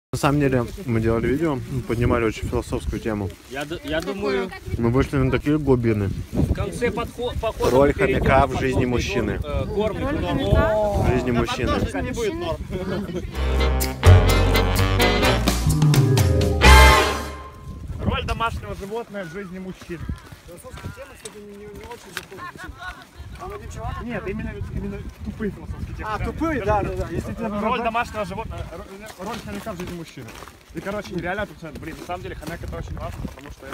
На самом деле, мы делали видео, поднимали очень философскую тему. Я думаю, мы вышли на такие глубины. в конце похода Роль хомяка в жизни мужчины. В жизни мужчины. Роль домашнего животного в жизни мужчин. Философская тема, кстати, не очень заходит. Нет, именно тупые философские темы. А, тупые, да. Если ты, роль домашнего животного, роль хомяка в жизни мужчины. И, короче, реально, блин, на самом деле хомяк это очень важно, потому что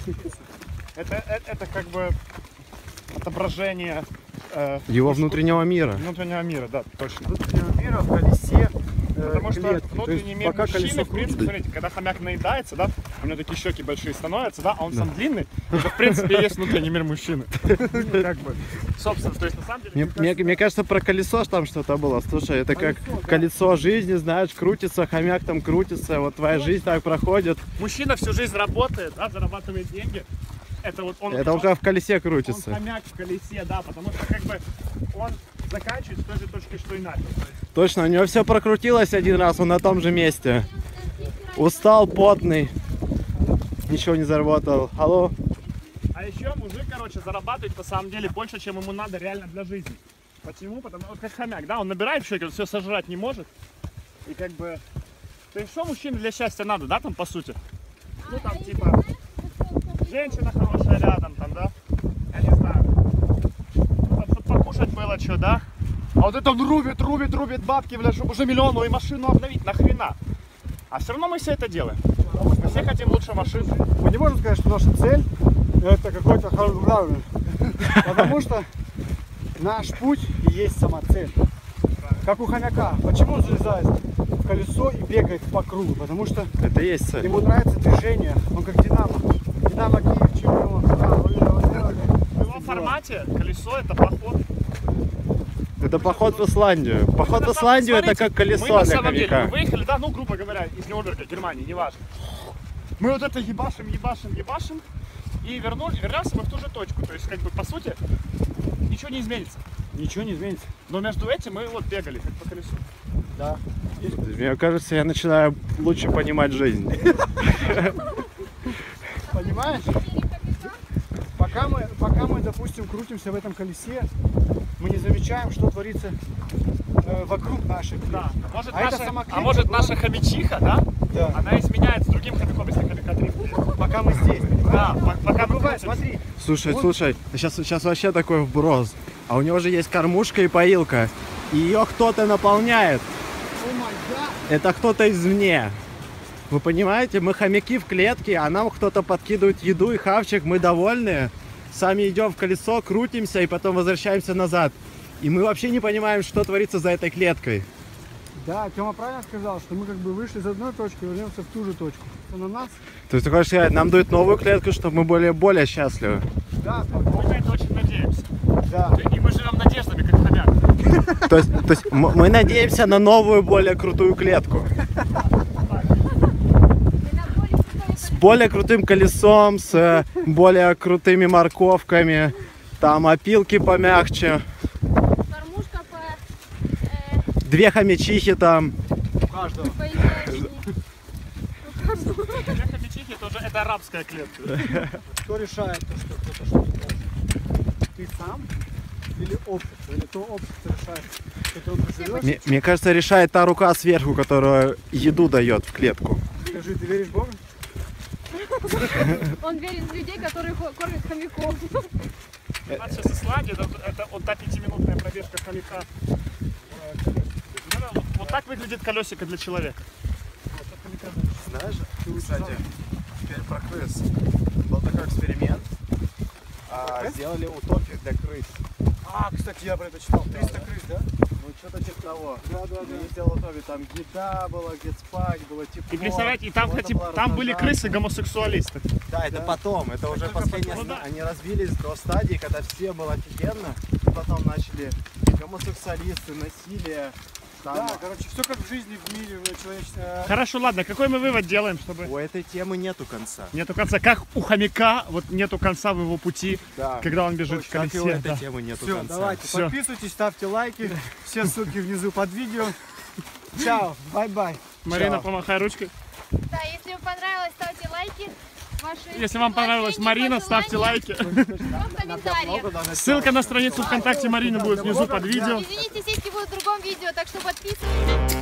это как бы отображение его внутреннего мира. Внутреннего мира, да, точно. Внутреннего мира в колесе. Потому что клетки. внутренний мир мужчины, в принципе, смотрите, когда хомяк наедается, да, у него такие щеки большие становятся, да, а он сам длинный, это, в принципе, и есть внутренний мир мужчины. Как бы, собственно, то есть, на самом деле... Мне кажется, про колесо там что-то было. Слушай, это как колесо жизни, знаешь, крутится, хомяк там крутится, вот твоя жизнь так проходит. Мужчина всю жизнь работает, да, зарабатывает деньги. Это вот он... Это он как в колесе крутится. Он хомяк в колесе, да, потому что, как бы, он заканчивает с той же точки, что и начал. Точно, у него все прокрутилось один раз, он на том же месте. Устал, потный, ничего не заработал. Алло? А еще мужик, короче, зарабатывает на самом деле больше, чем ему надо реально для жизни. Почему? Потому что, как хомяк, да, он набирает щеки, он все сожрать не может. И как бы, то есть что мужчине для счастья надо, да, там, по сути? Ну, там, типа, женщина хорошая рядом, там, да, я не знаю. Ну, там, чтобы покушать было что, да? А вот это он рубит бабки, блядь, чтобы уже миллионную и машину обновить, нахрена? А все равно мы все это делаем. Мы все хотим лучше машин. Мы не можем сказать, что наша цель это какой-то правильный. Потому что наш путь и есть сама цель. Как у хомяка. Почему он залезает в колесо и бегает по кругу? Потому что это и есть цель. Ему нравится движение. Он как Динамо. Динамо Киев чемпион. В его формате колесо это поход. Это поход в Исландию. Поход в Исландию это как колесо для хомяка. Мы выехали, да, ну, грубо говоря, из Нюрнберга, Германии, неважно. Мы вот это ебашим и вернемся мы в ту же точку. То есть, как бы, по сути, ничего не изменится. Ничего не изменится. Но между этим мы вот бегали, как по колесу. Да. Мне кажется, я начинаю лучше понимать жизнь. Понимаешь? Пока мы, допустим, крутимся в этом колесе, мы не замечаем, что творится вокруг нашей клетки. Да. А может наша хомячиха, да? Да. Она изменяет с другим хомяком, если хомяка дрифтует. Пока мы здесь. Да, пока мы Бывает, крутимся. смотри. Слушай, сейчас вообще такой вброс. А у него же есть кормушка и поилка. И ее кто-то наполняет. Это кто-то извне. Вы понимаете, мы хомяки в клетке, а нам кто-то подкидывает еду и хавчик, мы довольны. Сами идем в колесо, крутимся и потом возвращаемся назад. И мы вообще не понимаем, что творится за этой клеткой. Да, Тёма правильно сказал, что мы как бы вышли из одной точки и вернемся в ту же точку. На нас. То есть ты хочешь сказать, нам дают новую клетку, чтобы мы были более счастливы? Да, Мы на это очень надеемся. да. И мы живем надеждами, как хомяк. То есть мы надеемся на новую, более крутую клетку. С более крутым колесом, с более крутыми морковками, там опилки помягче. Кормушка Две хомячихи там. Каждого. Две хомячихи это арабская клетка. Кто решает то, что кто-то что делает? Ты сам или общество? Или то общество решает, что ты он живешь? Мне кажется, решает та рука сверху, которая еду дает в клетку. Скажи, ты веришь в Бога? Он верит в людей, которые кормят хомяков. У нас сейчас Исландия, это вот та 5-минутная пробежка хомяка. Вот так выглядит колесико для человека. Знаешь, кстати, теперь про крыс. Был такой эксперимент. Сделали утопию для крыс. А, кстати, я про это читал. 300 крыс, да? Ну, что-то типа того. Да. Сделал утопию, там еда была, где спать, было тепло. И представляете, и там были крысы-гомосексуалисты. Да, это потом, это уже последнее. потом, да. Они развились до стадии, когда все было офигенно. Потом начали гомосексуалисты, насилие. Да, короче, все как в жизни, в мире, в человечестве. Хорошо, ладно, какой мы вывод делаем, чтобы... У этой темы нету конца. Нету конца. Как у хомяка, вот нету конца в его пути, Да. когда он бежит в Как и у колесе. этой Да. темы нету Все, конца. давайте, Всё. подписывайтесь, ставьте лайки. Все ссылки внизу под видео. Чао, бай-бай. Марина, помахай ручкой. Да, если вам понравилось, ставьте лайки. Ваши Если вам понравилась предложения, Марина, ставьте лайки. в комментариях. Ссылка на страницу ВКонтакте Марины будет внизу под видео. Извините, сиськи будут в другом видео, так что подписывайтесь.